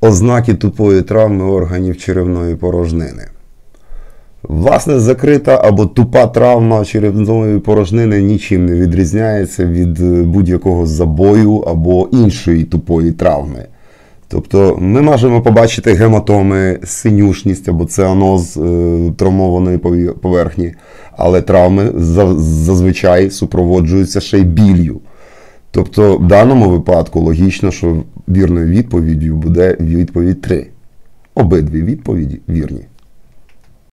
Ознаки тупої травми органів черевної порожнини. Власне, закрита або тупа травма черевної порожнини нічим не відрізняється від будь-якого забою або іншої тупої травми. Тобто ми можемо побачити гематоми, синюшність або цианоз травмованої поверхні, але травми зазвичай супроводжуються ще й біллю. Тобто в даному випадку логічно, що вірною відповіддю буде відповідь 3. Обидві відповіді вірні.